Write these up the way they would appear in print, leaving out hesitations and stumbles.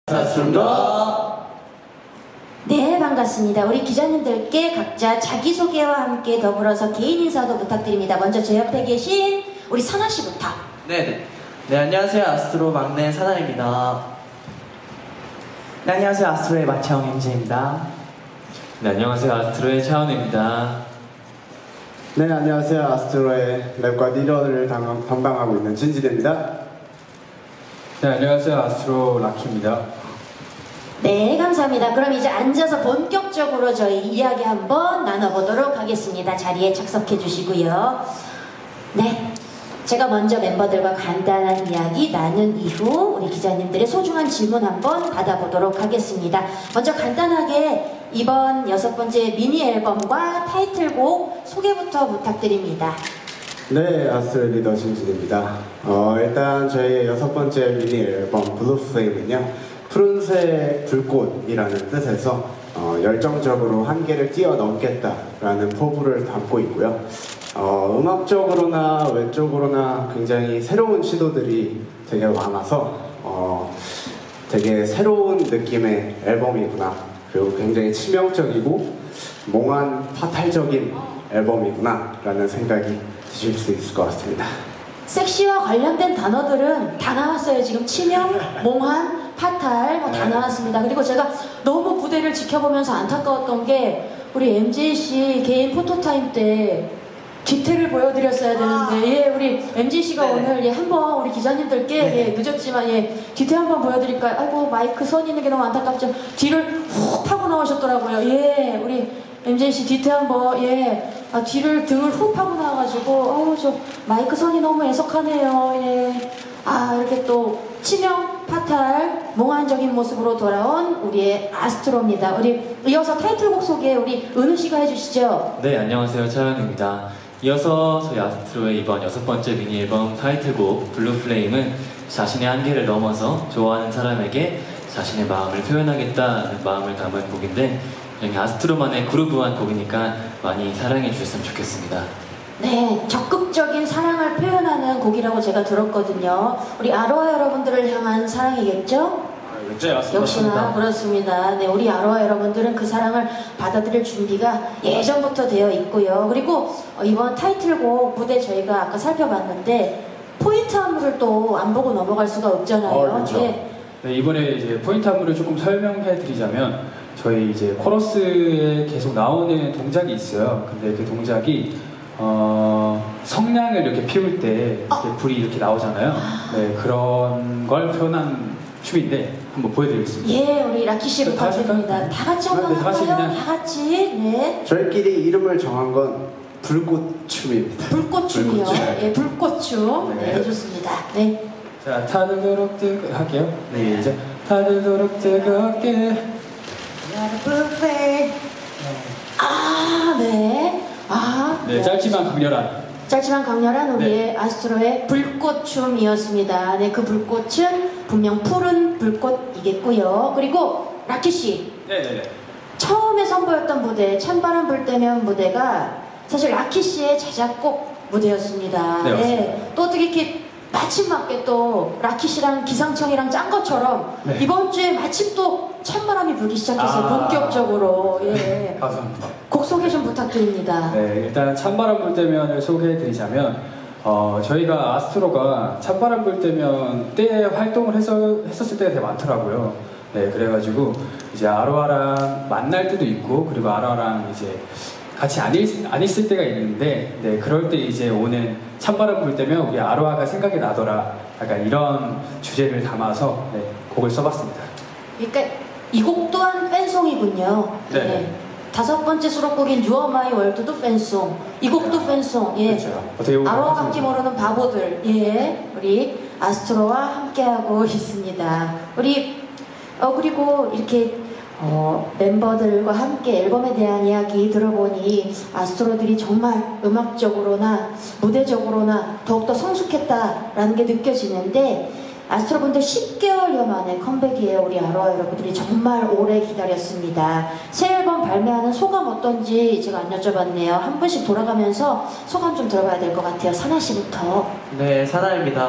반갑습니다. 네, 반갑습니다. 우리 기자님들께 각자 자기소개와 함께 더불어서 개인 인사도 부탁드립니다. 먼저 제 옆에 계신 우리 사나 씨부터. 네, 안녕하세요. 아스트로 막내 사나입니다. 네, 안녕하세요. 아스트로의 마채영 MJ입니다. 네, 안녕하세요. 아스트로의 차은우입니다. 네, 안녕하세요. 아스트로의 랩과 리더를 담당하고 있는 진지대입니다. 네, 안녕하세요. 아스트로 라키입니다. 네, 감사합니다. 그럼 이제 앉아서 본격적으로 저희 이야기 한번 나눠보도록 하겠습니다. 자리에 착석해 주시고요. 네, 제가 먼저 멤버들과 간단한 이야기 나눈 이후 우리 기자님들의 소중한 질문 한번 받아보도록 하겠습니다. 먼저 간단하게 이번 6번째 미니 앨범과 타이틀곡 소개부터 부탁드립니다. 네, 아스트로의 리더 진지대입니다. 일단 저희의 6번째 미니 앨범 블루플레임은요, 푸른색 불꽃이라는 뜻에서 열정적으로 한계를 뛰어넘겠다라는 포부를 담고 있고요. 음악적으로나 외적으로나 굉장히 새로운 시도들이 되게 많아서 되게 새로운 느낌의 앨범이구나, 그리고 굉장히 치명적이고 몽환 파탈적인 앨범이구나 라는 생각이 드실 수 있을 것 같습니다. 섹시와 관련된 단어들은 다 나왔어요. 지금 치명, 몽환, 파탈 다 나왔습니다. 그리고 제가 너무 무대를 지켜보면서 안타까웠던 게 우리 MJ씨 개인 포토타임 때 뒤태를 보여드렸어야 되는데 우리 MJ씨가 오늘 한번 우리 기자님들께 늦었지만 뒤태 한번 보여드릴까요? 아이고 마이크 선 있는 게 너무 안타깝죠. 뒤를 훅 파고 나오셨더라고요. 우리 MJ씨 뒤태 한번 뒤를 등을 훅 파고 나와가지고 저 마이크 선이 너무 애석하네요. 이렇게 또 치명, 파탈, 몽환적인 모습으로 돌아온 우리의 아스트로입니다. 우리 이어서 타이틀곡 소개 우리 은우 씨가 해주시죠. 네, 안녕하세요. 차은우입니다. 이어서 저희 아스트로의 이번 6번째 미니 앨범 타이틀곡 블루플레임은 자신의 한계를 넘어서 좋아하는 사람에게 자신의 마음을 표현하겠다는 마음을 담은 곡인데 그냥 아스트로만의 그루브한 곡이니까 많이 사랑해 주셨으면 좋겠습니다. 네, 적극적인 사랑을 표현하는 곡이라고 제가 들었거든요. 우리 아로하 여러분들을 향한 사랑이겠죠? 역시나 그렇습니다. 네, 우리 아로하 여러분들은 그 사랑을 받아들일 준비가 예전부터 되어 있고요. 그리고 이번 타이틀곡 무대 저희가 아까 살펴봤는데 포인트 안무를 또 안 보고 넘어갈 수가 없잖아요. 그렇죠. 네, 이번에 이제 포인트 안무를 조금 설명해 드리자면 저희 이제 코러스에 계속 나오는 동작이 있어요. 근데 그 동작이 성냥을 이렇게 피울 때 이렇게 불이 이렇게 나오잖아요. 네, 그런 걸 표현한 춤인데 한번 보여드리겠습니다. 우리 라키 씨 부탁드립니다. 다 같이 한번 할까요? 다 같이. 네. 저희끼리 이름을 정한 건 불꽃춤입니다. 불꽃춤이요. 불꽃춤. 네, 좋습니다. 네. 자, 타들도록 뜨거 할게요. 네, 이제 타들도록 뜨겁게. 네, 짧지만 강렬한 우리의 아스트로의 불꽃춤이었습니다. 네, 그 불꽃은 분명 푸른 불꽃이겠고요. 그리고 라키 씨. 네. 처음에 선보였던 무대, 찬바람 불 때면 무대가 사실 라키 씨의 자작곡 무대였습니다. 네, 또 어떻게 이렇게 마침 맞게 또 라키 씨랑 기상청이랑 짠 것처럼 이번 주에 마침 또 찬바람이 불기 시작했어요. 본격적으로. 감사합니다. 곡 소개 좀 부탁드립니다. 네, 일단 찬바람 불 때면을 소개해 드리자면 저희가 아스트로가 찬바람 불 때면 때 활동을 했었을 때가 되게 많더라고요. 네, 그래가지고 이제 아로하랑 만날 때도 있고 그리고 아로하랑 이제 같이 안 있을 때가 있는데 그럴 때 이제 오는 찬바람 불 때면 우리 아로하가 생각이 나더라, 약간 이런 주제를 담아서 곡을 써봤습니다. 그러니까 이 곡 또한 팬송이군요. 네. 5번째 수록곡인 You Are My World도 팬송, 이 곡도 팬송. 그렇죠. 아로하밖에 모르는 바보들. 우리 아스트로와 함께하고 있습니다. 우리 그리고 이렇게 멤버들과 함께 앨범에 대한 이야기 들어보니 아스트로들이 정말 음악적으로나 무대적으로나 더욱더 성숙했다라는 게 느껴지는데 아스트로분들 10개월여 만에 컴백이에요. 우리 아로하 여러분들이 정말 오래 기다렸습니다. 새 앨범 발매하는 소감 어떤지 제가 안 여쭤봤네요. 한 분씩 돌아가면서 소감 좀 들어봐야 될 것 같아요. 사나 씨부터. 네, 사나입니다.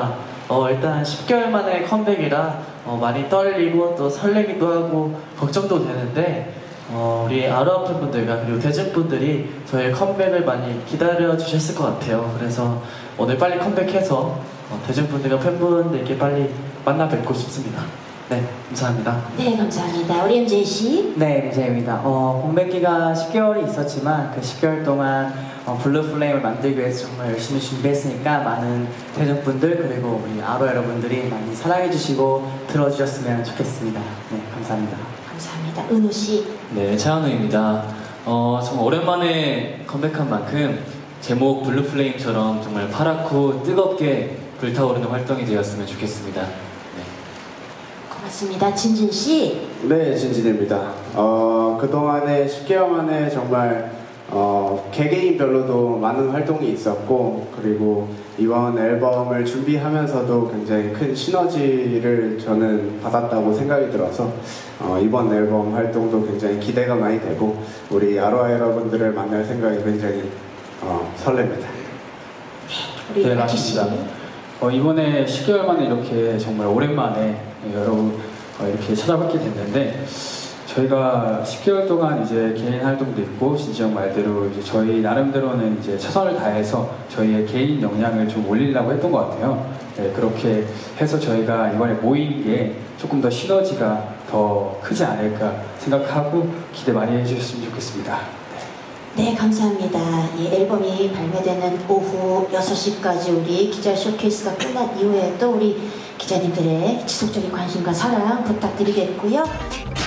일단 10개월 만에 컴백이라 많이 떨리고 또 설레기도 하고 걱정도 되는데 우리 아로하 팬분들과 그리고 대중분들이 저의 컴백을 많이 기다려 주셨을 것 같아요. 그래서 오늘 빨리 컴백해서 대중분들과 팬분들께 빨리 만나 뵙고 싶습니다. 네, 감사합니다. 네, 감사합니다. 우리 MJ 씨. 네, MJ입니다. 공백기가 10개월이 있었지만 그 10개월 동안 블루플레임을 만들기 위해서 정말 열심히 준비했으니까 많은 대중분들 그리고 우리 아로 여러분들이 많이 사랑해주시고 들어주셨으면 좋겠습니다. 네, 감사합니다. 감사합니다. 은우 씨. 네, 차은우입니다. 정말 오랜만에 컴백한 만큼 제목 블루플레임처럼 정말 파랗고 뜨겁게 불타오르는 활동이 되었으면 좋겠습니다. 네. 고맙습니다. 진진 씨. 네, 진진입니다. 그동안에 10개월 만에 정말 개개인별로도 많은 활동이 있었고 그리고 이번 앨범을 준비하면서도 굉장히 큰 시너지를 저는 받았다고 생각이 들어서 이번 앨범 활동도 굉장히 기대가 많이 되고 우리 아로하 여러분들을 만날 생각이 굉장히 설렙니다. 우리 네, 라키 씨. 맞습니다. 이번에 10개월 만에 이렇게 정말 오랜만에 여러분 이렇게 찾아뵙게 됐는데 저희가 10개월 동안 이제 개인 활동도 있고 진지형 말대로 이제 저희 나름대로는 이제 최선을 다해서 저희의 개인 역량을 좀 올리려고 했던 것 같아요. 네, 그렇게 해서 저희가 이번에 모인 게 조금 더 시너지가 더 크지 않을까 생각하고 기대 많이 해주셨으면 좋겠습니다. 네, 감사합니다. 이 앨범이 발매되는 오후 6시까지 우리 기자 쇼케이스가 끝난 이후에 또 우리 기자님들의 지속적인 관심과 사랑 부탁드리겠고요.